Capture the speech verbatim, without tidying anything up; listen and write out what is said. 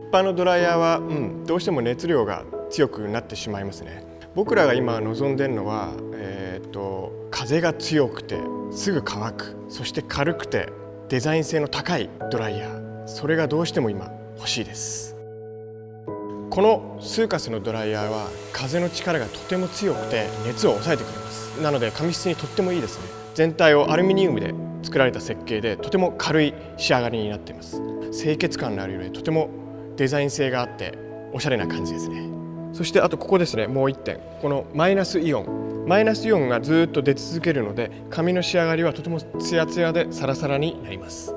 般のドライヤーは、うん、どうしても熱量が強くなってしまいますね。僕らが今望んでるのは、えー、と風が強くてすぐ乾く、そして軽くてデザイン性の高いドライヤー、それがどうしても今欲しいです。このスーカスのドライヤーは風の力がとても強くて熱を抑えてくれます。なので髪質にとってもいいですね。全体をアルミニウムで作られた設計でとても軽い仕上がりになっています。清潔感のある色でとてもデザイン性があっておしゃれな感じですね。そしてあとここですね、もういってん、このマイナスイオンマイナスイオンがずっと出続けるので髪の仕上がりはとてもツヤツヤでサラサラになります。